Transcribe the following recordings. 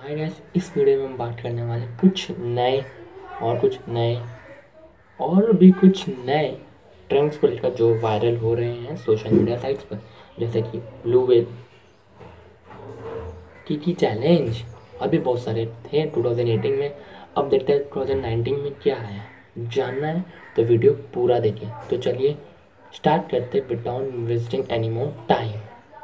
Hi guys, इस video में हम बात करने वाले कुछ नए ट्रेंड्स को लेकर जो वायरल हो रहे हैं सोशल मीडिया साइट्स पर, जैसे कि ब्लू वेल, की चैलेंज और भी बहुत सारे थे 2018 में। अब देखते हैं 2019 में क्या है। जानना है तो वीडियो पूरा देखिए। तो चलिए स्टार्ट करते without wasting any more time.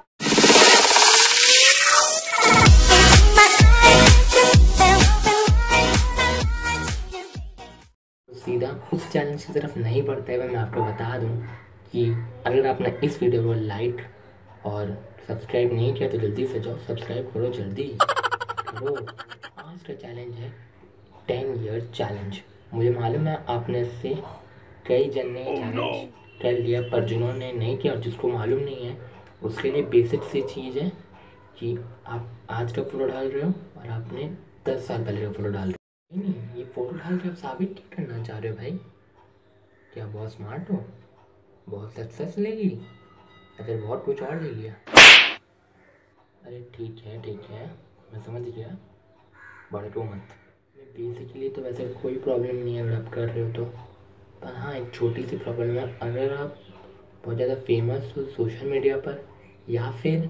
सीधा उस चैलेंज की तरफ नहीं बढ़ते हुए मैं आपको बता दूं कि अगर आपने इस वीडियो को लाइक और सब्सक्राइब नहीं किया तो जल्दी से जाओ सब्सक्राइब करो, जल्दी करो। आज का चैलेंज है 10 ईयर चैलेंज। मुझे मालूम है आपने से कई जन ने चैलेंज कर लिया, पर जिन्होंने नहीं किया और जिसको मालूम नहीं है उसके लिए बेसिक सी चीज़ है कि आप आज का फोटो डाल रहे हो और आपने 10 साल पहले का फोटो डाल रहे हो। नहीं, ये फोटो डाल के आप साबित क्या करना चाह रहे हो भाई? क्या बहुत स्मार्ट हो, बहुत सक्सेस ले ली या फिर बहुत कुछ और ले लिया? अरे ठीक है, मैं समझ गया, भड़को मत। बेसिकली तो वैसे कोई प्रॉब्लम नहीं है अगर आप कर रहे हो तो, पर हाँ एक छोटी सी प्रॉब्लम है। अगर आप बहुत ज़्यादा फेमस हो सोशल मीडिया पर या फिर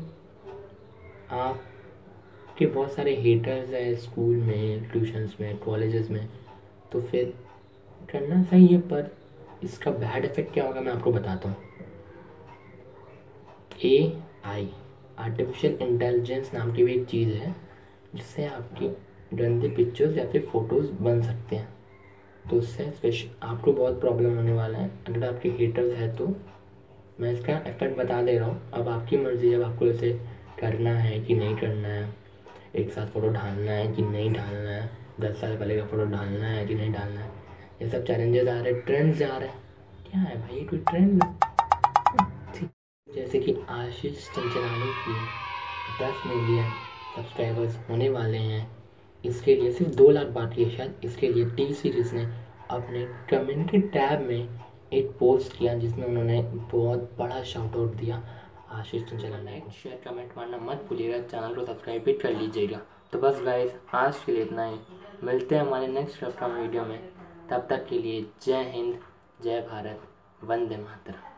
आपके बहुत सारे हेटर्स हैं स्कूल में, ट्यूशन्स में, कॉलेजेस में, तो फिर करना सही है, पर इसका बैड इफेक्ट क्या होगा मैं आपको बताता हूँ। AI आर्टिफिशियल इंटेलिजेंस नाम की भी एक चीज़ है जिससे आपकी गंदे पिक्चर्स या फिर फ़ोटोज़ बन सकते हैं। तो उससे आपको बहुत प्रॉब्लम होने वाला है अगर आपके हेटर्स है तो। मैं इसका इफेक्ट बता दे रहा हूँ, अब आपकी मर्ज़ी है, अब आपको इसे करना है कि नहीं करना है, एक साथ फ़ोटो डालना है कि नहीं डालना है, 10 साल पहले का फ़ोटो डालना है कि नहीं डालना है। ये सब चैलेंजेस आ रहे हैं, ट्रेंड्स आ रहे हैं। क्या है भाई, कोई ट्रेंड? जैसे कि आशीष चंचलानी की 10 मिलियन सब्सक्राइबर्स होने वाले हैं, इसके लिए सिर्फ 2 लाख बाकी है शायद। इसके लिए टी सीरीज़ ने अपने कम्युनिटी टैब में एक पोस्ट किया जिसमें उन्होंने बहुत बड़ा शाउट आउट दिया आशीष चंचलानी को। शेयर कमेंट मारना मत भूलिएगा, चैनल को सब्सक्राइब भी कर लीजिएगा। तो बस गाइस, आज के लिए इतना ही। मिलते हैं हमारे नेक्स्ट अपकमिंग वीडियो में। तब तक के लिए जय हिंद, जय भारत, वंदे मातरम।